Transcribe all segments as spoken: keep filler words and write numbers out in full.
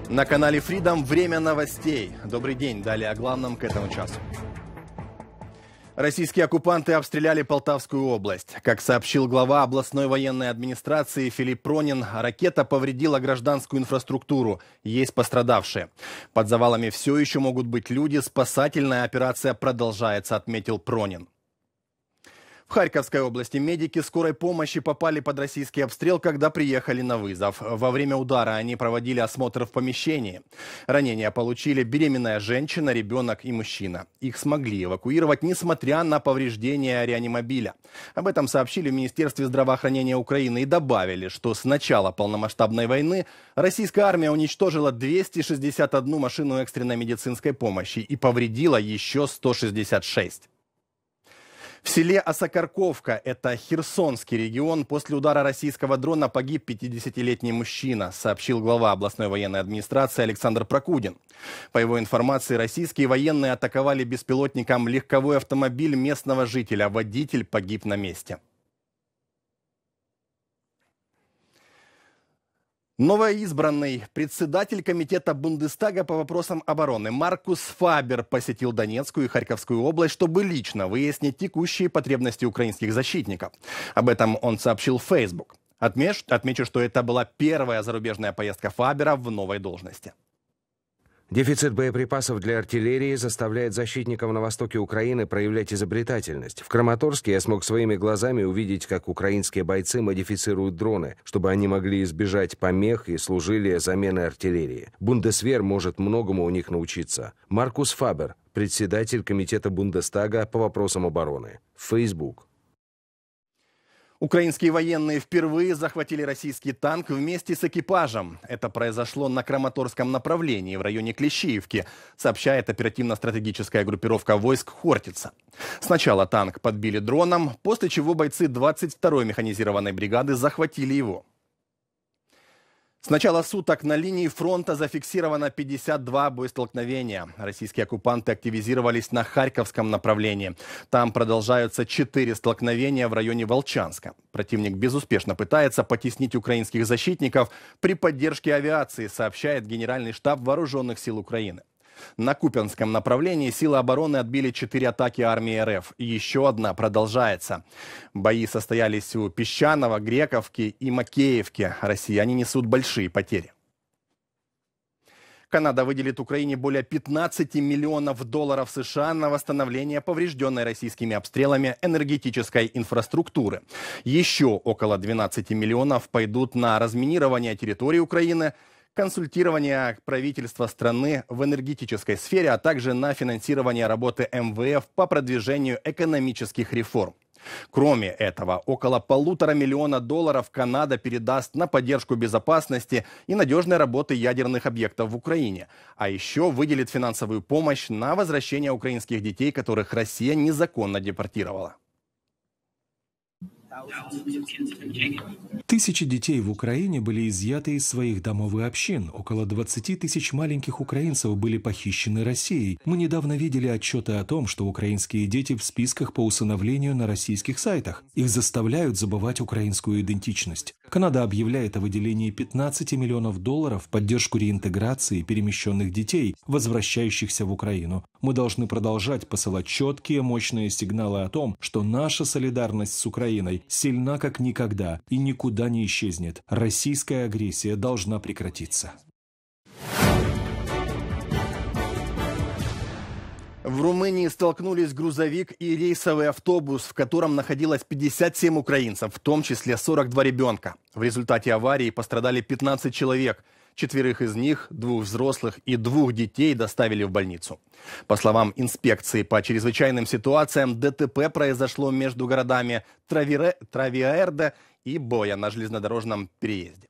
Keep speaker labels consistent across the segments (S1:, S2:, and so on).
S1: На канале Freedom время новостей. Добрый день. Далее о главном к этому часу. Российские оккупанты обстреляли Полтавскую область. Как сообщил глава областной военной администрации Филипп Пронин, ракета повредила гражданскую инфраструктуру. Есть пострадавшие. Под завалами все еще могут быть люди. Спасательная операция продолжается, отметил Пронин. В Харьковской области медики скорой помощи попали под российский обстрел, когда приехали на вызов. Во время удара они проводили осмотр в помещении. Ранения получили беременная женщина, ребенок и мужчина. Их смогли эвакуировать, несмотря на повреждения реанимобиля. Об этом сообщили в Министерстве здравоохранения Украины и добавили, что с начала полномасштабной войны российская армия уничтожила двести шестьдесят одну машину экстренной медицинской помощи и повредила еще сто шестьдесят шесть. В селе Осокорковка, это Херсонский регион, после удара российского дрона погиб пятидесятилетний мужчина, сообщил глава областной военной администрации Александр Прокудин. По его информации, российские военные атаковали беспилотником легковой автомобиль местного жителя. Водитель погиб на месте. Новоизбранный председатель комитета Бундестага по вопросам обороны Маркус Фабер посетил Донецкую и Харьковскую область, чтобы лично выяснить текущие потребности украинских защитников. Об этом он сообщил в Facebook. Отмеч, отмечу, что это была первая зарубежная поездка Фабера в новой должности.
S2: Дефицит боеприпасов для артиллерии заставляет защитников на востоке Украины проявлять изобретательность. В Краматорске я смог своими глазами увидеть, как украинские бойцы модифицируют дроны, чтобы они могли избежать помех и служили заменой артиллерии. Бундесвер может многому у них научиться. Маркус Фабер, председатель комитета Бундестага по вопросам обороны. Facebook.
S1: Украинские военные впервые захватили российский танк вместе с экипажем. Это произошло на Краматорском направлении в районе Клещеевки, сообщает оперативно-стратегическая группировка войск Хортица. Сначала танк подбили дроном, после чего бойцы двадцать второй механизированной бригады захватили его. С начала суток на линии фронта зафиксировано пятьдесят два боестолкновения. Российские оккупанты активизировались на Харьковском направлении. Там продолжаются четыре столкновения в районе Волчанска. Противник безуспешно пытается потеснить украинских защитников при поддержке авиации, сообщает Генеральный штаб Вооруженных сил Украины. На Купянском направлении силы обороны отбили четыре атаки армии РФ. Еще одна продолжается. Бои состоялись у Песчаного, Грековки и Макеевки. Россияне несут большие потери. Канада выделит Украине более пятнадцати миллионов долларов США на восстановление поврежденной российскими обстрелами энергетической инфраструктуры. Еще около двенадцати миллионов пойдут на разминирование территории Украины, консультирование правительства страны в энергетической сфере, а также на финансирование работы эм вэ эф по продвижению экономических реформ. Кроме этого, около полутора миллиона долларов Канада передаст на поддержку безопасности и надежной работы ядерных объектов в Украине. А еще выделит финансовую помощь на возвращение украинских детей, которых Россия незаконно депортировала.
S3: Тысячи детей в Украине были изъяты из своих домов и общин. Около двадцати тысяч маленьких украинцев были похищены Россией. Мы недавно видели отчеты о том, что украинские дети в списках по усыновлению на российских сайтах. Их заставляют забывать украинскую идентичность. Канада объявляет о выделении пятнадцати миллионов долларов в поддержку реинтеграции перемещенных детей, возвращающихся в Украину. Мы должны продолжать посылать четкие, мощные сигналы о том, что наша солидарность с Украиной сильна как никогда и никуда не исчезнет. Российская агрессия должна прекратиться.
S1: В Румынии столкнулись грузовик и рейсовый автобус, в котором находилось пятьдесят семь украинцев, в том числе сорок два ребенка. В результате аварии пострадали пятнадцать человек. Четверых из них, двух взрослых и двух детей, доставили в больницу. По словам инспекции по чрезвычайным ситуациям, ДТП произошло между городами Травире, Травиэрде и Боя на железнодорожном переезде.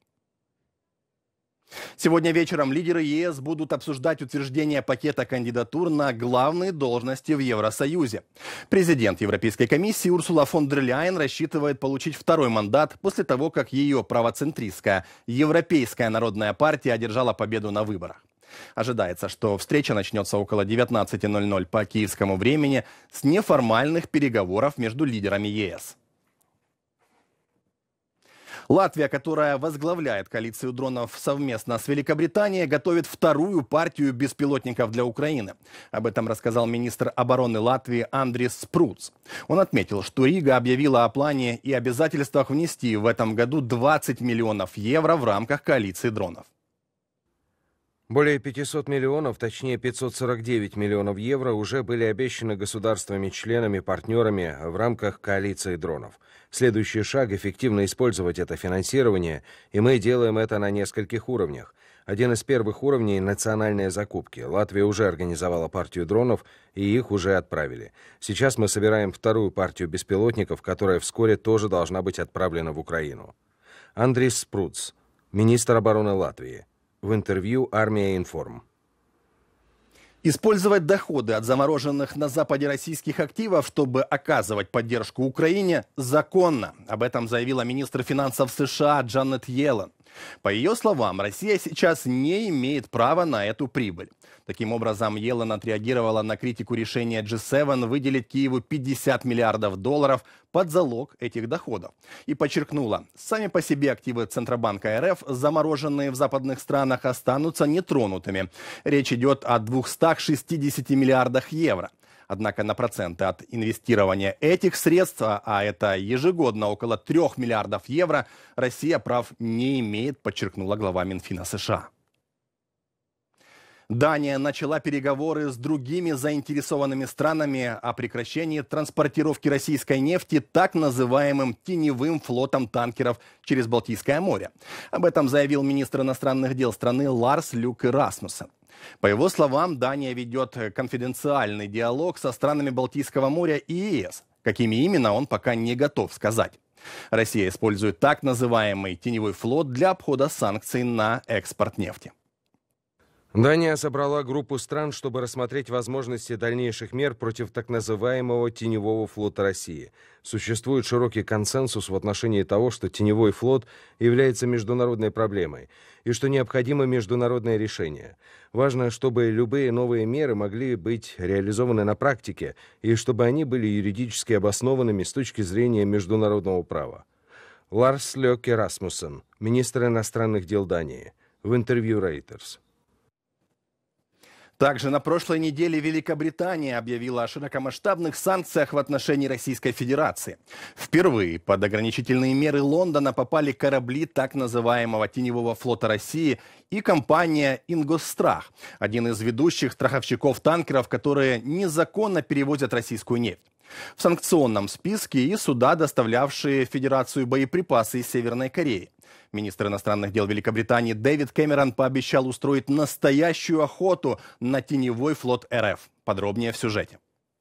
S1: Сегодня вечером лидеры ЕС будут обсуждать утверждение пакета кандидатур на главные должности в Евросоюзе. Президент Европейской комиссии Урсула фон дер Ляйен рассчитывает получить второй мандат после того, как ее правоцентристская Европейская народная партия одержала победу на выборах. Ожидается, что встреча начнется около девятнадцати ноль-ноль по киевскому времени с неформальных переговоров между лидерами ЕС. Латвия, которая возглавляет коалицию дронов совместно с Великобританией, готовит вторую партию беспилотников для Украины. Об этом рассказал министр обороны Латвии Андрис Спруц. Он отметил, что Рига объявила о плане и обязательствах внести в этом году двадцать миллионов евро в рамках коалиции дронов.
S2: Более пятисот миллионов, точнее пятьсот сорок девять миллионов евро уже были обещаны государствами-членами, партнерами в рамках коалиции дронов. Следующий шаг – эффективно использовать это финансирование, и мы делаем это на нескольких уровнях. Один из первых уровней – национальные закупки. Латвия уже организовала партию дронов, и их уже отправили. Сейчас мы собираем вторую партию беспилотников, которая вскоре тоже должна быть отправлена в Украину. Андрис Спруц, министр обороны Латвии. В интервью «Армия Информ».
S1: Использовать доходы от замороженных на Западе российских активов, чтобы оказывать поддержку Украине, законно. Об этом заявила министр финансов США Джанет Йеллен. По ее словам, Россия сейчас не имеет права на эту прибыль. Таким образом, Йеллен отреагировала на критику решения джи семь выделить Киеву пятьдесят миллиардов долларов под залог этих доходов. И подчеркнула, сами по себе активы Центробанка эр эф, замороженные в западных странах, останутся нетронутыми. Речь идет о двухстах шестидесяти миллиардах евро. Однако на проценты от инвестирования этих средств, а это ежегодно около трёх миллиардов евро, Россия прав не имеет, подчеркнула глава Минфина США. Дания начала переговоры с другими заинтересованными странами о прекращении транспортировки российской нефти так называемым теневым флотом танкеров через Балтийское море. Об этом заявил министр иностранных дел страны Ларс Люке Расмуссен. По его словам, Дания ведет конфиденциальный диалог со странами Балтийского моря и е эс. Какими именно, он пока не готов сказать. Россия использует так называемый теневой флот для обхода санкций на экспорт нефти.
S2: Дания собрала группу стран, чтобы рассмотреть возможности дальнейших мер против так называемого теневого флота России. Существует широкий консенсус в отношении того, что теневой флот является международной проблемой и что необходимо международное решение. Важно, чтобы любые новые меры могли быть реализованы на практике и чтобы они были юридически обоснованными с точки зрения международного права. Ларс Люке Расмуссен, министр иностранных дел Дании, в интервью Reuters.
S1: Также на прошлой неделе Великобритания объявила о широкомасштабных санкциях в отношении Российской Федерации. Впервые под ограничительные меры Лондона попали корабли так называемого теневого флота России и компания «Ингосстрах», один из ведущих страховщиков танкеров, которые незаконно перевозят российскую нефть. В санкционном списке и суда, доставлявшие в Федерацию боеприпасы из Северной Кореи. Министр иностранных дел Великобритании Дэвид Кэмерон пообещал устроить настоящую охоту на теневой флот эр эф. Подробнее в сюжете.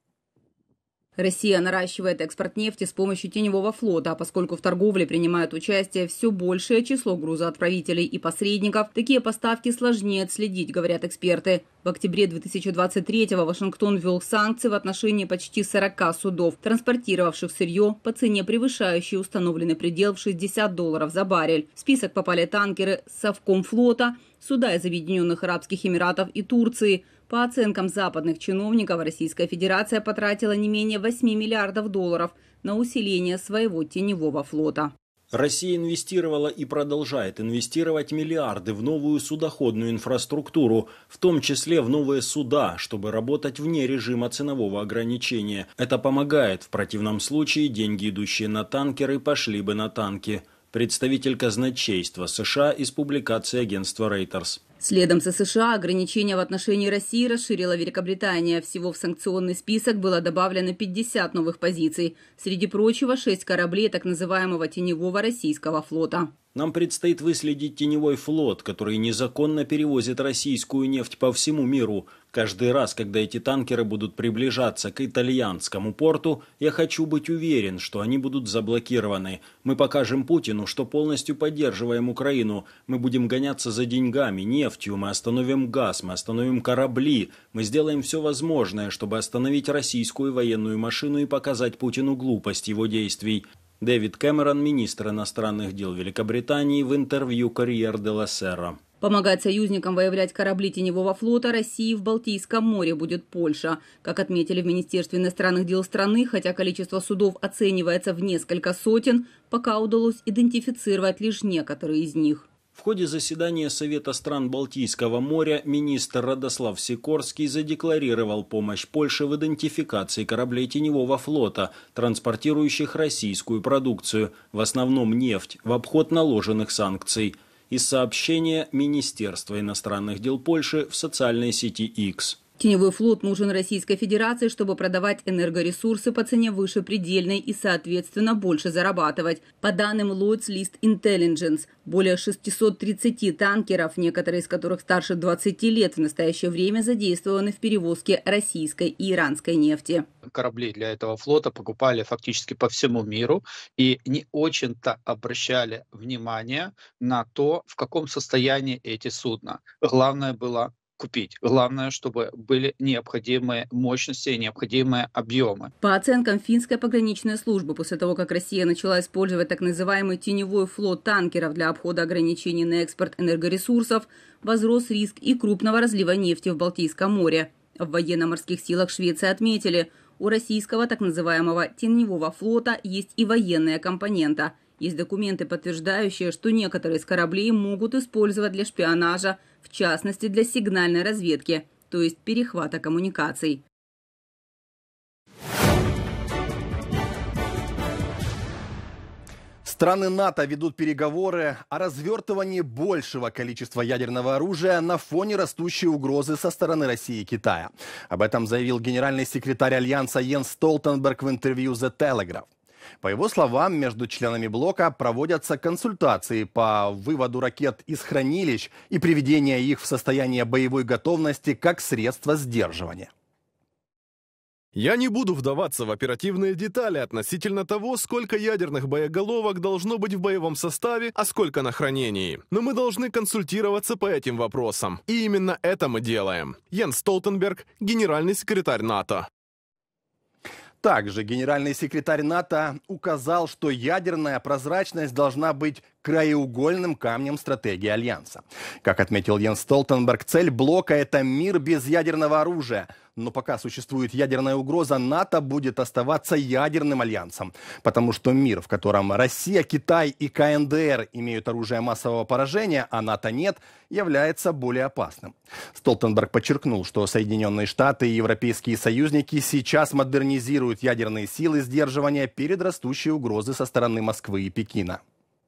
S4: Россия наращивает экспорт нефти с помощью теневого флота, а поскольку в торговле принимает участие все большее число грузоотправителей и посредников, такие поставки сложнее отследить, говорят эксперты. В октябре две тысячи двадцать третьего Вашингтон ввел санкции в отношении почти сорока судов, транспортировавших сырье по цене, превышающей установленный предел в шестьдесят долларов за баррель. В список попали танкеры Совкомфлота, суда из Объединенных Арабских Эмиратов и Турции. По оценкам западных чиновников, Российская Федерация потратила не менее восьми миллиардов долларов на усиление своего теневого флота.
S5: Россия инвестировала и продолжает инвестировать миллиарды в новую судоходную инфраструктуру, в том числе в новые суда, чтобы работать вне режима ценового ограничения. Это помогает, в противном случае деньги, идущие на танкеры, пошли бы на танки. Представитель казначейства США из публикации агентства Reuters.
S4: Следом за США ограничения в отношении России расширила Великобритания. Всего в санкционный список было добавлено пятьдесят новых позиций. Среди прочего, шесть кораблей так называемого теневого российского флота.
S5: Нам предстоит выследить теневой флот, который незаконно перевозит российскую нефть по всему миру. Каждый раз, когда эти танкеры будут приближаться к итальянскому порту, я хочу быть уверен, что они будут заблокированы. Мы покажем Путину, что полностью поддерживаем Украину. Мы будем гоняться за деньгами, нефтью, мы остановим газ, мы остановим корабли. Мы сделаем все возможное, чтобы остановить российскую военную машину и показать Путину глупость его действий. Дэвид Кэмерон, министр иностранных дел Великобритании, в интервью «Корриер де ла Сера».
S4: Помогать союзникам выявлять корабли теневого флота России в Балтийском море будет Польша. Как отметили в Министерстве иностранных дел страны, хотя количество судов оценивается в несколько сотен, пока удалось идентифицировать лишь некоторые из них.
S5: В ходе заседания Совета стран Балтийского моря министр Радослав Сикорский задекларировал помощь Польше в идентификации кораблей теневого флота, транспортирующих российскую продукцию, в основном нефть, в обход наложенных санкций. Из сообщения Министерства иностранных дел Польши в социальной сети X.
S4: Теневой флот нужен Российской Федерации, чтобы продавать энергоресурсы по цене выше предельной и, соответственно, больше зарабатывать. По данным Lloyd's List Intelligence, более шестисот тридцати танкеров, некоторые из которых старше двадцати лет, в настоящее время задействованы в перевозке российской и иранской нефти.
S6: Корабли для этого флота покупали фактически по всему миру и не очень-то обращали внимание на то, в каком состоянии эти судна. Главное было купить. Главное, чтобы были необходимые мощности и необходимые объемы.
S4: По оценкам финской пограничной службы, после того, как Россия начала использовать так называемый теневой флот танкеров для обхода ограничений на экспорт энергоресурсов, возрос риск и крупного разлива нефти в Балтийском море. В военно-морских силах Швеции отметили, у российского так называемого теневого флота есть и военная компонента. Есть документы, подтверждающие, что некоторые из кораблей могут использовать для шпионажа, в частности для сигнальной разведки, то есть перехвата коммуникаций.
S1: Страны НАТО ведут переговоры о развертывании большего количества ядерного оружия на фоне растущей угрозы со стороны России и Китая. Об этом заявил генеральный секретарь Альянса Йенс Столтенберг в интервью The Telegraph. По его словам, между членами блока проводятся консультации по выводу ракет из хранилищ и приведения их в состояние боевой готовности как средство сдерживания.
S7: Я не буду вдаваться в оперативные детали относительно того, сколько ядерных боеголовок должно быть в боевом составе, а сколько на хранении. Но мы должны консультироваться по этим вопросам. И именно это мы делаем. Йенс Столтенберг, генеральный секретарь НАТО.
S1: Также генеральный секретарь НАТО указал, что ядерная прозрачность должна быть краеугольным камнем стратегии Альянса. Как отметил Йенс Столтенберг, цель блока – это мир без ядерного оружия. Но пока существует ядерная угроза, НАТО будет оставаться ядерным альянсом. Потому что мир, в котором Россия, Китай и ка эн дэ эр имеют оружие массового поражения, а НАТО нет, является более опасным. Столтенберг подчеркнул, что Соединенные Штаты и европейские союзники сейчас модернизируют ядерные силы сдерживания перед растущей угрозой со стороны Москвы и Пекина.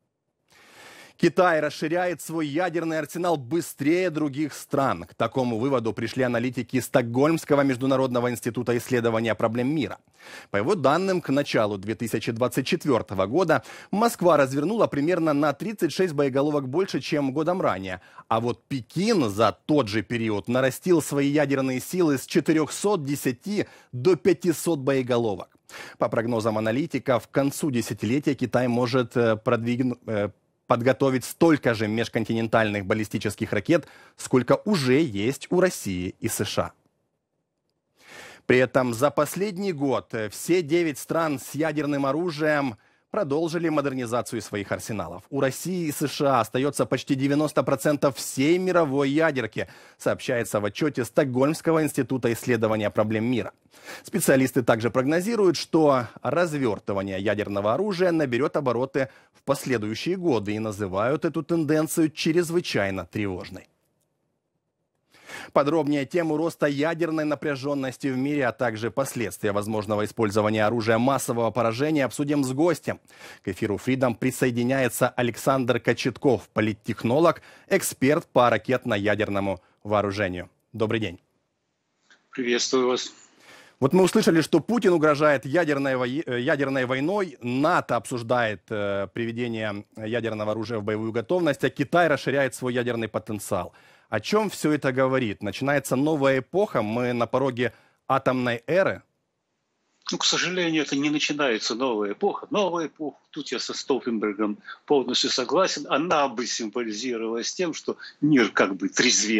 S1: Китай расширяет свой ядерный арсенал быстрее других стран. К такому выводу пришли аналитики Стокгольмского международного института исследования проблем мира. По его данным, к началу две тысячи двадцать четвёртого года Москва развернула примерно на тридцать шесть боеголовок больше, чем годом ранее. А вот Пекин за тот же период нарастил свои ядерные силы с четырёхсот десяти до пятисот боеголовок. По прогнозам аналитиков, к концу десятилетия Китай может продвинуть... подготовить столько же межконтинентальных баллистических ракет, сколько уже есть у России и США. При этом за последний год все девять стран с ядерным оружием продолжили модернизацию своих арсеналов. У России и США остается почти девяносто процентов всей мировой ядерки, сообщается в отчете Стокгольмского института исследования проблем мира. Специалисты также прогнозируют, что развертывание ядерного оружия наберет обороты в последующие годы и называют эту тенденцию чрезвычайно тревожной. Подробнее тему роста ядерной напряженности в мире, а также последствия возможного использования оружия массового поражения обсудим с гостем. К эфиру Freedom присоединяется Александр Кочетков, политтехнолог, эксперт по ракетно-ядерному вооружению. Добрый день.
S8: Приветствую вас.
S1: Вот мы услышали, что Путин угрожает ядерной, во... ядерной войной, НАТО обсуждает э, приведение ядерного оружия в боевую готовность, а Китай расширяет свой ядерный потенциал. О чем все это говорит? Начинается новая эпоха, мы на пороге атомной эры?
S8: Ну, к сожалению, это не начинается новая эпоха. Новая эпоха, тут я со Столтенбергом полностью согласен, она бы символизировалась тем, что мир как бы трезвел,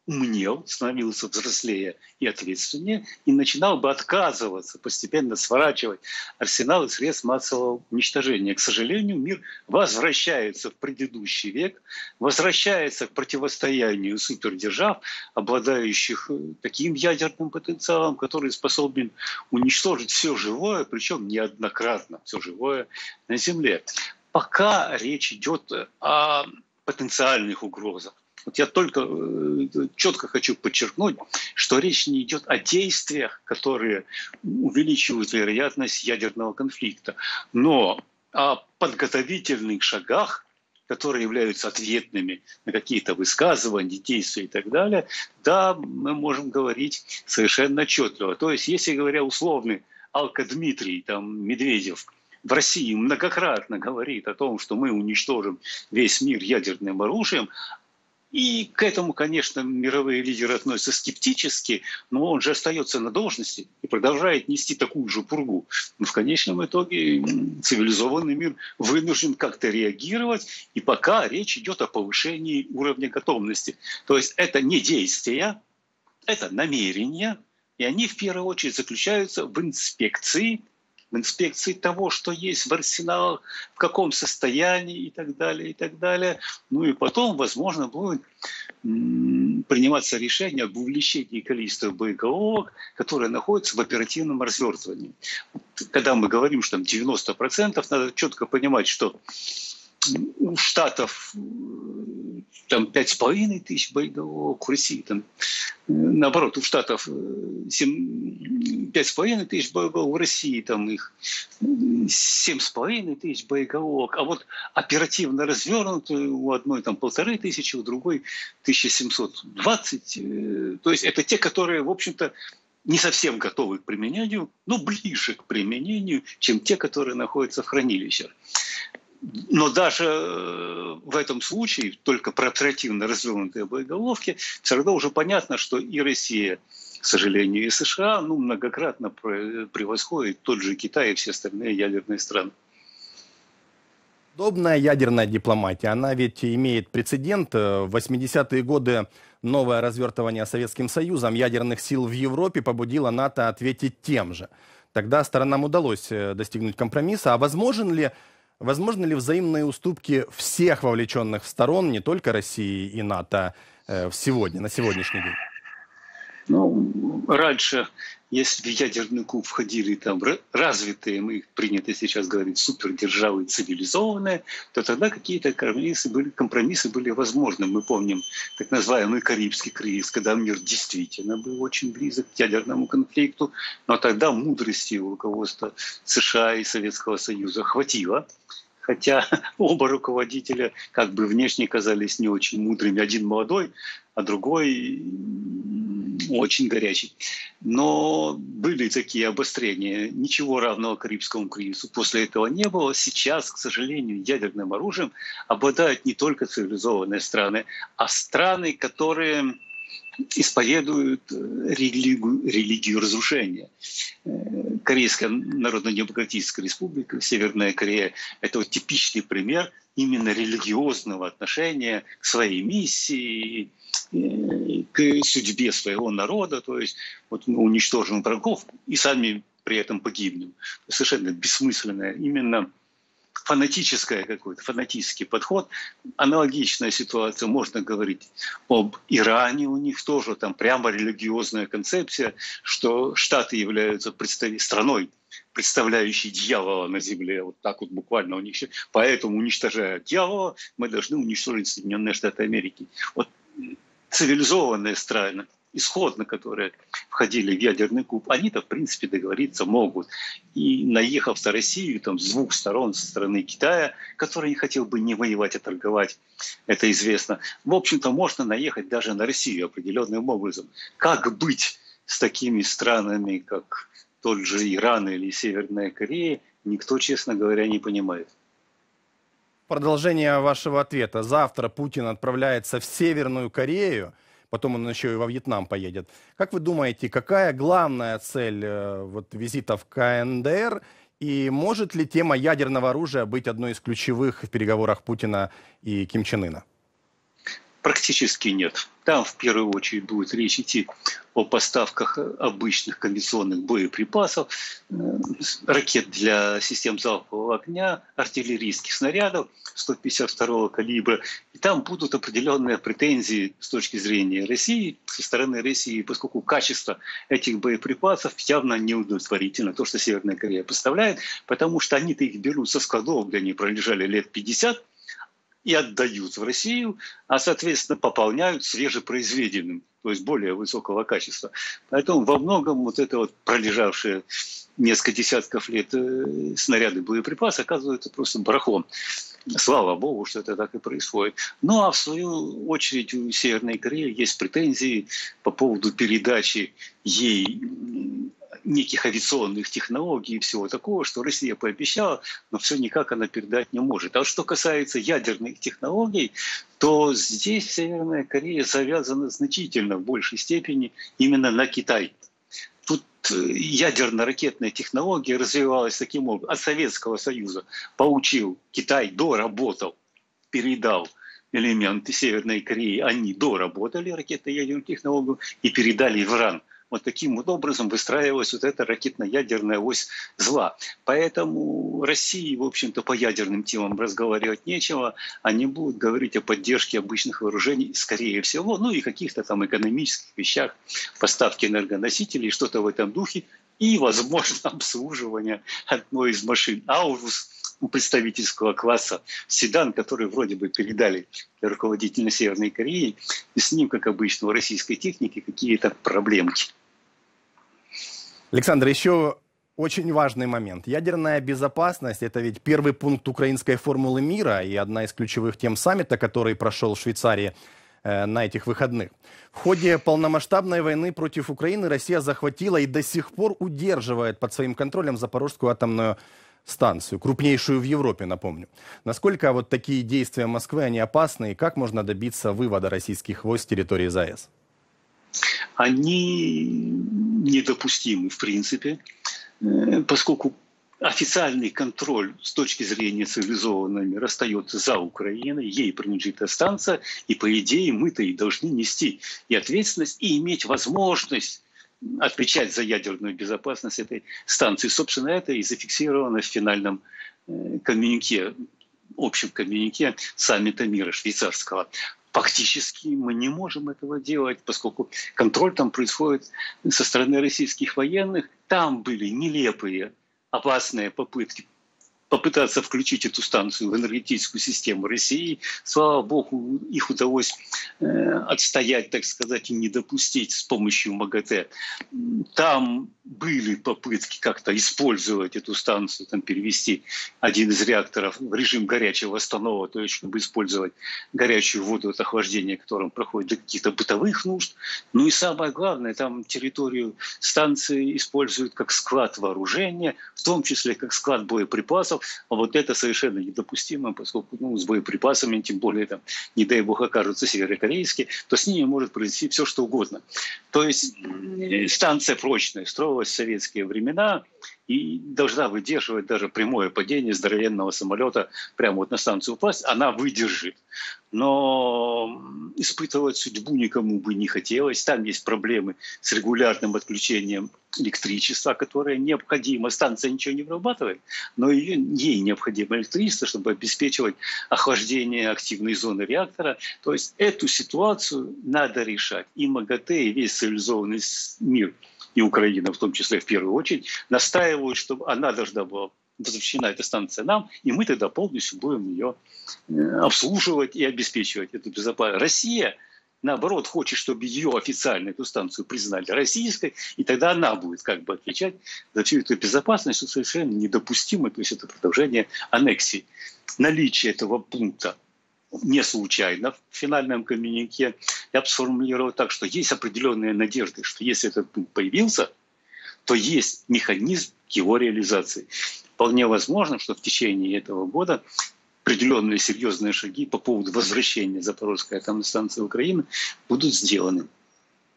S8: умнел, становился взрослее и ответственнее, и начинал бы отказываться, постепенно сворачивать арсеналы средств массового уничтожения. К сожалению, мир возвращается в предыдущий век, возвращается к противостоянию супердержав, обладающих таким ядерным потенциалом, который способен уничтожить все живое, причем неоднократно все живое на Земле. Пока речь идет о потенциальных угрозах. Вот я только э, четко хочу подчеркнуть, что речь не идет о действиях, которые увеличивают вероятность ядерного конфликта, но о подготовительных шагах, которые являются ответными на какие-то высказывания, действия и так далее, да, мы можем говорить совершенно отчетливо. То есть, если говоря условный Алка Дмитрий, там, Медведев, в России многократно говорит о том, что мы уничтожим весь мир ядерным оружием, и к этому, конечно, мировые лидеры относятся скептически, но он же остается на должности и продолжает нести такую же пургу. Но в конечном итоге цивилизованный мир вынужден как-то реагировать, и пока речь идет о повышении уровня готовности. То есть это не действия, это намерения, и они в первую очередь заключаются в инспекции, в инспекции того, что есть в арсеналах, в каком состоянии и так далее, и так далее. Ну и потом, возможно, будет приниматься решение об увеличении количества боеголовок, которые находятся в оперативном развертывании. Когда мы говорим, что там девяносто процентов, надо четко понимать, что у Штатов там пять с половиной тысяч боеголовок, у России там наоборот, у Штатов пять с половиной тысяч боеголовок, в России там их семь с половиной тысяч боеголовок, а вот оперативно развернутые у одной там полторы тысячи, у другой тысяча семьсот двадцать. То есть это те, которые, в общем-то, не совсем готовы к применению, но ближе к применению, чем те, которые находятся в хранилищах. Но даже в этом случае, только про оперативно развернутые боеголовки, все равно уже понятно, что и Россия, к сожалению, и США ну, многократно превосходит тот же Китай и все остальные ядерные страны.
S1: Удобная ядерная дипломатия, она ведь имеет прецедент. В восьмидесятые годы новое развертывание Советским Союзом ядерных сил в Европе побудило НАТО ответить тем же. Тогда сторонам удалось достигнуть компромисса. А возможен ли, возможны ли взаимные уступки всех вовлеченных сторон, не только России и НАТО, сегодня, на сегодняшний день?
S8: Ну, раньше, если в ядерный клуб входили там развитые, мы принято сейчас говорить, супердержавы цивилизованные, то тогда какие-то компромиссы были, компромиссы были возможны. Мы помним так называемый Карибский кризис, когда мир действительно был очень близок к ядерному конфликту, но тогда мудрости у руководства США и Советского Союза хватило. Хотя оба руководителя как бы внешне казались не очень мудрыми. Один молодой, а другой очень горячий. Но были такие обострения. Ничего равного Карибскому кризису после этого не было. Сейчас, к сожалению, ядерным оружием обладают не только цивилизованные страны, а страны, которые исповедуют религию, религию разрушения. Корейская Народно-Демократическая Республика, Северная Корея – это вот типичный пример именно религиозного отношения к своей миссии, к судьбе своего народа. То есть вот мы уничтожим врагов и сами при этом погибнем. Совершенно бессмысленное именно фанатическое какой-то, фанатический подход. Аналогичная ситуация, можно говорить об Иране, у них тоже там прямо религиозная концепция, что Штаты являются представ... страной, представляющей дьявола на земле, вот так вот буквально у них, поэтому, уничтожая дьявола, мы должны уничтожить Соединенные Штаты Америки. Вот цивилизованные страны, исходно, которые входили в ядерный клуб, они-то, в принципе, договориться могут. И наехав на Россию там, с двух сторон, со стороны Китая, который не хотел бы не воевать, а торговать, это известно, в общем-то, можно наехать даже на Россию определенным образом. Как быть с такими странами, как тот же Иран или Северная Корея, никто, честно говоря, не понимает.
S1: Продолжение вашего ответа. Завтра Путин отправляется в Северную Корею, потом он еще и во Вьетнам поедет. Как вы думаете, какая главная цель э, вот, визита в ка эн дэ эр? И может ли тема ядерного оружия быть одной из ключевых в переговорах Путина и Ким Чен Ына?
S8: Практически нет. Там в первую очередь будет речь идти о поставках обычных конвенционных боеприпасов, ракет для систем залпового огня, артиллерийских снарядов сто пятьдесят второго калибра. И там будут определенные претензии с точки зрения России, со стороны России, поскольку качество этих боеприпасов явно неудовлетворительно, то, что Северная Корея поставляет, потому что они-то их берут со складов, где они пролежали лет пятьдесят, и отдают в Россию, а, соответственно, пополняют свежепроизведенным, то есть более высокого качества. Поэтому во многом вот это вот пролежавшие несколько десятков лет снаряды, боеприпасы оказываются просто барахлом. Слава богу, что это так и происходит. Ну а в свою очередь у Северной Кореи есть претензии по поводу передачи ей неких авиационных технологий и всего такого, что Россия пообещала, но все никак она передать не может. А что касается ядерных технологий, то здесь Северная Корея завязана значительно в большей степени именно на Китай. Тут ядерно-ракетная технология развивалась таким образом. От Советского Союза получил Китай, доработал, передал элементы Северной Кореи, они доработали ракетно-ядерную технологию и передали в Иран. Вот таким вот образом выстраивалась вот эта ракетно-ядерная ось зла. Поэтому России, в общем-то, по ядерным темам разговаривать нечего. Они будут говорить о поддержке обычных вооружений, скорее всего, ну и каких-то там экономических вещах, поставки энергоносителей, что-то в этом духе, и, возможно, обслуживание одной из машин «Аурус» у представительского класса, седан, который вроде бы передали руководителю Северной Кореи, и с ним, как обычно, у российской техники какие-то проблемки.
S1: Александр, еще очень важный момент. Ядерная безопасность – это ведь первый пункт украинской формулы мира и одна из ключевых тем саммита, который прошел в Швейцарии э, на этих выходных. В ходе полномасштабной войны против Украины Россия захватила и до сих пор удерживает под своим контролем Запорожскую атомную станцию, крупнейшую в Европе, напомню. Насколько вот такие действия Москвы, они опасны, и как можно добиться вывода российских войск с территории ЗАЭС?
S8: Они недопустимы, в принципе, поскольку официальный контроль с точки зрения цивилизованного мира остается за Украиной, ей принадлежит эта станция, и, по идее, мы-то и должны нести и ответственность, и иметь возможность отвечать за ядерную безопасность этой станции. Собственно, это и зафиксировано в финальном коммюнике, общем коммюнике саммита мира швейцарского. Фактически мы не можем этого делать, поскольку контроль там происходит со стороны российских военных. Там были нелепые, опасные попытки попытаться включить эту станцию в энергетическую систему России. Слава богу, их удалось э, отстоять, так сказать, и не допустить с помощью МАГАТЭ. Там были попытки как-то использовать эту станцию, там, перевести один из реакторов в режим горячего останова, то есть чтобы использовать горячую воду от охлаждения, которым проходит для каких-то бытовых нужд. Ну и самое главное, там территорию станции используют как склад вооружения, в том числе как склад боеприпасов. А вот это совершенно недопустимо, поскольку ну, с боеприпасами, тем более, там, не дай бог, окажутся северокорейские, то с ними может произойти все, что угодно. То есть станция прочная, строилась в советские времена и должна выдерживать даже прямое падение здоровенного самолета прямо вот на станцию упасть, она выдержит. Но испытывать судьбу никому бы не хотелось. Там есть проблемы с регулярным отключением электричества, которое необходимо. Станция ничего не вырабатывает, но ее, ей необходимо электричество, чтобы обеспечивать охлаждение активной зоны реактора. То есть эту ситуацию надо решать. И МАГАТЭ, и весь цивилизованный мир, и Украина в том числе в первую очередь, настаивают, чтобы она должна была возвращена эта станция нам, и мы тогда полностью будем ее обслуживать и обеспечивать эту безопасность. Россия, наоборот, хочет, чтобы ее официально, эту станцию, признали российской, и тогда она будет как бы отвечать за всю эту безопасность, что совершенно недопустимо, то есть это продолжение аннексии. Наличие этого пункта не случайно в финальном коммюнике. Я бы сформулировал так, что есть определенные надежды, что если этот пункт появился, то есть механизм его реализации. Вполне возможно, что в течение этого года определенные серьезные шаги по поводу возвращения Запорожской атомной станции в Украину будут сделаны.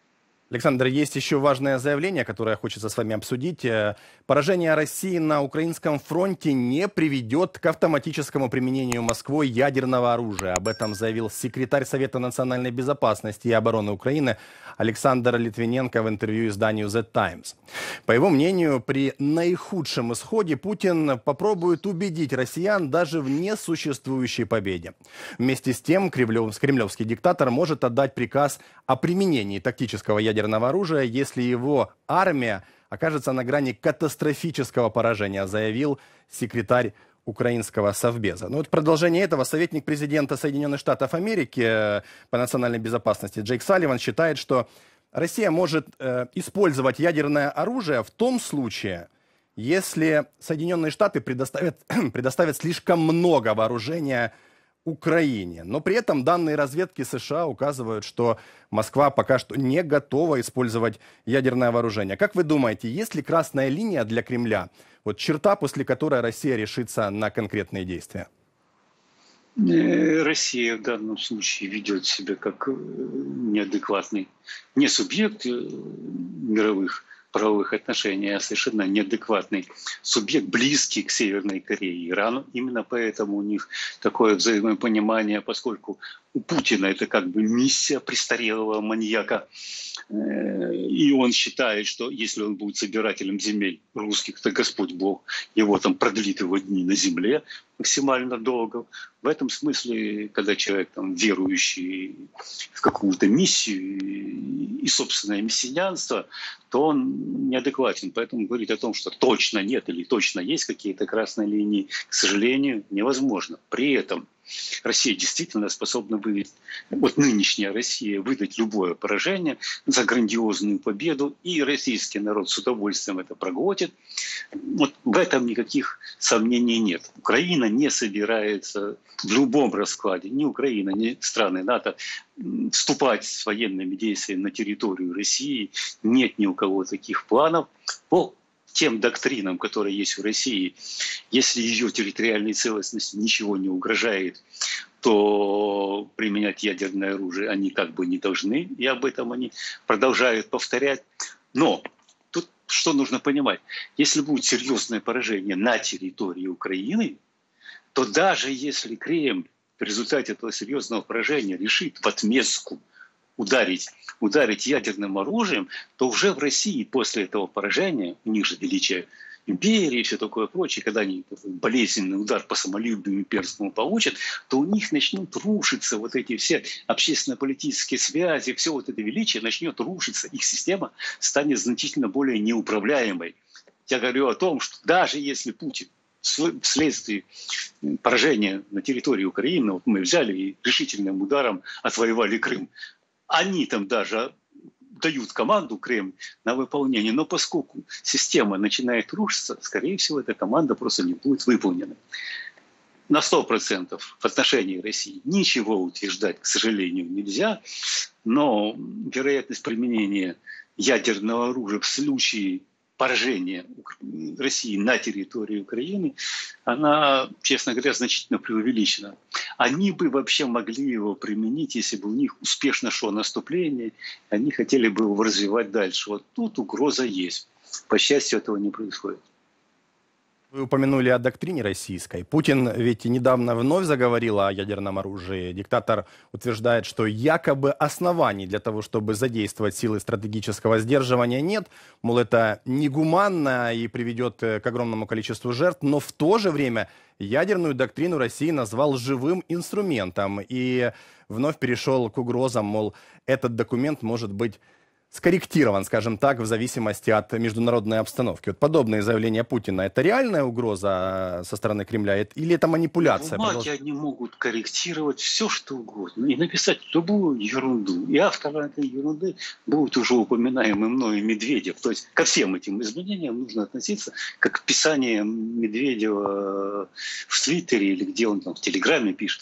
S1: Александр, есть еще важное заявление, которое хочется с вами обсудить. Поражение России на украинском фронте не приведет к автоматическому применению Москвой ядерного оружия. Об этом заявил секретарь Совета национальной безопасности и обороны Украины Александр Литвиненко в интервью изданию The Times. По его мнению, при наихудшем исходе Путин попробует убедить россиян даже в несуществующей победе. Вместе с тем, кремлевский диктатор может отдать приказ о применении тактического ядерного ядерного оружия, если его армия окажется на грани катастрофического поражения, заявил секретарь украинского совбеза. Ну вот в продолжение этого советник президента Соединенных Штатов Америки по национальной безопасности Джейк Салливан считает, что Россия может э, использовать ядерное оружие в том случае, если Соединенные Штаты предоставят, предоставят слишком много вооружения Украине. Но при этом данные разведки США указывают, что Москва пока что не готова использовать ядерное вооружение. Как вы думаете, есть ли красная линия для Кремля? Вот черта, после которой Россия решится на конкретные действия?
S8: Россия в данном случае ведет себя как неадекватный, не субъект мировых правовых отношений, а совершенно неадекватный субъект, близкий к Северной Корее и Ирану. Именно поэтому у них такое взаимопонимание, поскольку у Путина это как бы миссия престарелого маньяка. И он считает, что если он будет собирателем земель русских, то Господь Бог его там продлит его дни на земле максимально долго. В этом смысле, когда человек там верующий в какую-то миссию и собственное мессианство, то он неадекватен. Поэтому говорить о том, что точно нет или точно есть какие-то красные линии, к сожалению, невозможно. При этом Россия действительно способна выдать, вот нынешняя Россия, выдать любое поражение за грандиозную победу, и российский народ с удовольствием это проглотит. Вот в этом никаких сомнений нет. Украина не собирается в любом раскладе, ни Украина, ни страны НАТО, вступать с военными действиями на территорию России. Нет ни у кого таких планов. По тем доктринам, которые есть в России, если ее территориальной целостности ничего не угрожает, то применять ядерное оружие они как бы не должны, и об этом они продолжают повторять. Но тут что нужно понимать? Если будет серьезное поражение на территории Украины, то даже если Кремль в результате этого серьезного поражения решит в отместку ударить, ударить ядерным оружием, то уже в России после этого поражения, у них же величие империи и все такое прочее, когда они болезненный удар по самолюбию имперскому получат, то у них начнут рушиться вот эти все общественно-политические связи, все вот это величие начнет рушиться, их система станет значительно более неуправляемой. Я говорю о том, что даже если Путин вследствие поражения на территории Украины, вот мы взяли и решительным ударом отвоевали Крым, они там даже дают команду Кремль на выполнение, но поскольку система начинает рушиться, скорее всего, эта команда просто не будет выполнена. На сто процентов в отношении России ничего утверждать, к сожалению, нельзя, но вероятность применения ядерного оружия в случае поражения России на территории Украины, она, честно говоря, значительно преувеличена. Они бы вообще могли его применить, если бы у них успешно шло наступление, они хотели бы его развивать дальше. Вот тут угроза есть. По счастью, этого не происходит.
S1: Вы упомянули о доктрине российской. Путин ведь недавно вновь заговорил о ядерном оружии. Диктатор утверждает, что якобы оснований для того, чтобы задействовать силы стратегического сдерживания, нет. Мол, это негуманно и приведет к огромному количеству жертв. Но в то же время ядерную доктрину России назвал живым инструментом. И вновь перешел к угрозам, мол, этот документ может быть скорректирован, скажем так, в зависимости от международной обстановки. Вот подобные заявления Путина — это реальная угроза со стороны Кремля или это манипуляция?
S8: Бумаги они могут корректировать все, что угодно, и написать любую ерунду. И автор этой ерунды будет уже упоминаемый мною Медведев. То есть ко всем этим изменениям нужно относиться как к писанию Медведева в Твиттере или где он там в Телеграме пишет.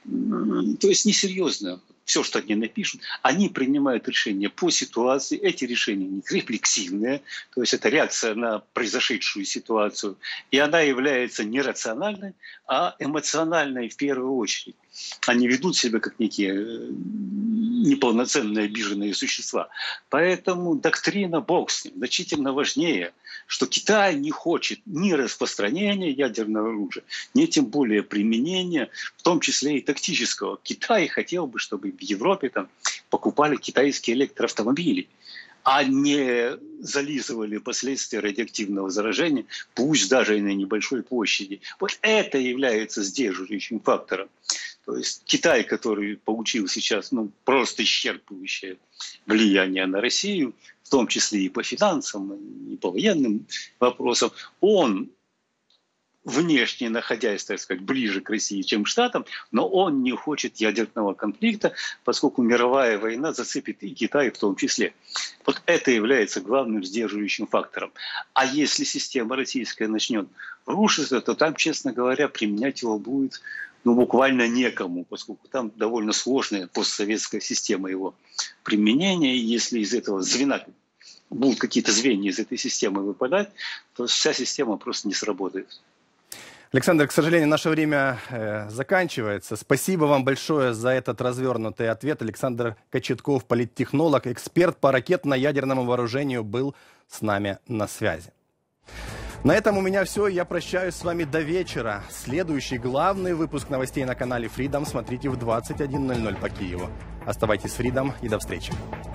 S8: То есть несерьезно. Все, что они напишут, они принимают решения по ситуации. Эти решения у них рефлексивные, то есть это реакция на произошедшую ситуацию. И она является не рациональной, а эмоциональной в первую очередь. Они ведут себя как некие неполноценные обиженные существа. Поэтому доктрина бог с ним значительно важнее, что Китай не хочет ни распространения ядерного оружия, ни тем более применения, в том числе и тактического. Китай хотел бы, чтобы в Европе там покупали китайские электроавтомобили, а не зализывали последствия радиоактивного заражения, пусть даже и на небольшой площади. Вот это является сдерживающим фактором. То есть Китай, который получил сейчас ну, просто исчерпывающее влияние на Россию, в том числе и по финансам, и по военным вопросам, он, внешне находясь, так сказать, ближе к России, чем к Штатам, но он не хочет ядерного конфликта, поскольку мировая война зацепит и Китай в том числе. Вот это является главным сдерживающим фактором. А если система российская начнет рушиться, то там, честно говоря, применять его будет ну, буквально некому, поскольку там довольно сложная постсоветская система его применения. И если из этого звена будут какие-то звенья из этой системы выпадать, то вся система просто не сработает.
S1: Александр, к сожалению, наше время э, заканчивается. Спасибо вам большое за этот развернутый ответ. Александр Кочетков, политтехнолог, эксперт по ракетно-ядерному вооружению, был с нами на связи. На этом у меня все. Я прощаюсь с вами до вечера. Следующий главный выпуск новостей на канале Freedom смотрите в двадцать один ноль ноль по Киеву. Оставайтесь с Freedom и до встречи.